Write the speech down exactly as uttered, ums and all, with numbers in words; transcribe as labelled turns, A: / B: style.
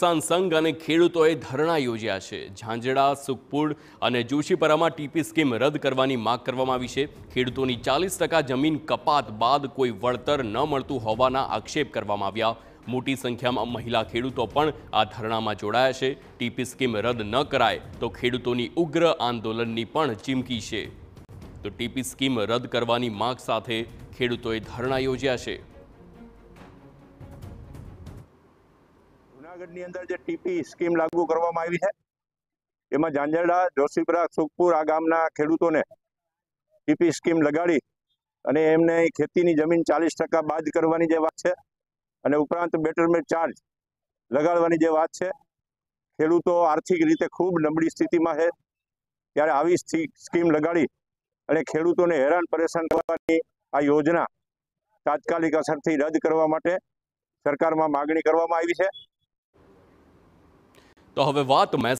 A: કિસાન સંઘ અને ખેડૂતોએ ધરણા યોજ્યા છે। ઝાંઝડા, સુખપુર અને જોશીપરામાં ટીપી સ્કીમ રદ કરવાની માંગ કરવામાં આવી છે। ખેડૂતોની ચાલીસ ટકા જમીન કપાત બાદ કોઈ વળતર ન મળતું હોવાના આક્ષેપ કરવામાં આવ્યા। મોટી સંખ્યામાં મહિલા ખેડૂતો પણ આ ધરણામાં જોડાયા છે। ટીપી સ્કીમ રદ ન કરાય તો ખેડૂતોની ઉગ્ર આંદોલનની પણ ચીમકી છે। તો ટીપી સ્કીમ રદ કરવાની માંગ સાથે ખેડૂતોએ ધરણા યોજ્યા છે।
B: જૂનાગઢની અંદર જે ટીપી સ્કીમ લાગુ કરવામાં આવી છે એમાં ઝાંઝડા, જોશીપરા, સુખપુર આ ગામના ખેડૂતોને ટીપી સ્કીમ લગાડી અને એમને ખેતીની જમીન ચાલીસ ટકા બાદ કરવાની જે વાત છે અને ઉપરાંત બેટરમેન્ટ ચાર્જ લગાડવાની જે વાત છે। ખેડૂતો આર્થિક રીતે ખૂબ નબળી સ્થિતિમાં છે, ત્યારે આવી સ્કીમ લગાડી અને ખેડૂતોને હેરાન પરેશાન કરવાની આ યોજના તાત્કાલિક અસરથી રદ કરવા માટે સરકારમાં માગણી કરવામાં આવી છે।
A: તો હવે વાત